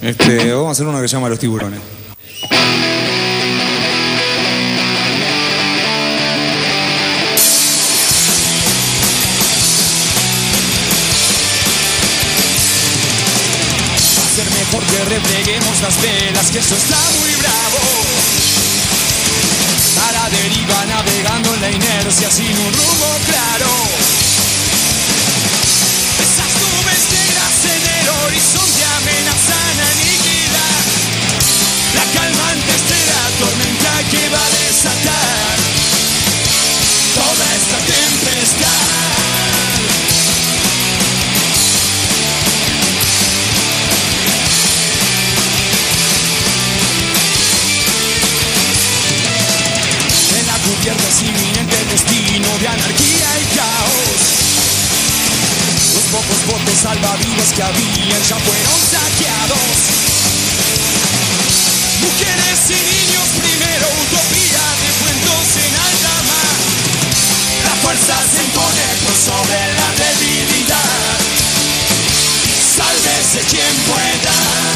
Vamos a hacer uno que se llama Los Tiburones. Va a ser mejor que repleguemos las velas, que esto está muy bravo. A la deriva navegando en la inercia sin un rumbo claro. Esas nubes negras en el horizonte amenazan aniquilar la calmante estela tormenta que va a desatar toda esta tempestad. Cubierta es inminente el destino de anarquía y caos. Los pocos botes salvavidas que habían ya fueron saqueados. Mujeres y niños primero, utopía de cuentos en alta mar. La fuerza se impone por sobre la debilidad. Sálvese quien pueda.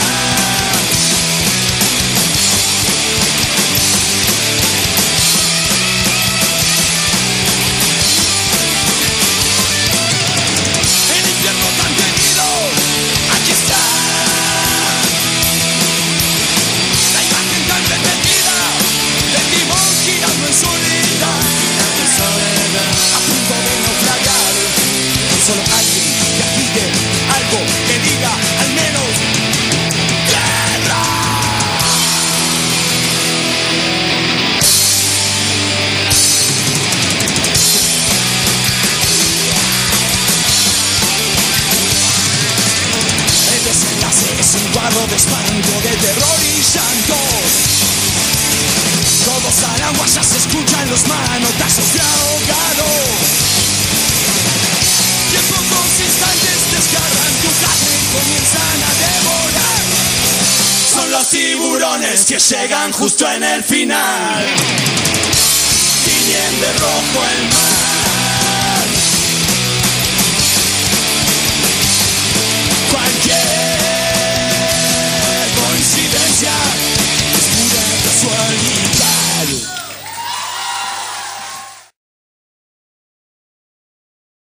Solo alguien que agite algo que diga al menos ¡guerra! El desenlace es un cuadro de espanto, de terror y llantos. Todos al agua ya se escuchan los manotazos de ahogado. Y en pocos instantes desgarran tu carne y comienzan a devorar. Son los tiburones que llegan justo en el final. Tiñen de rojo el mar.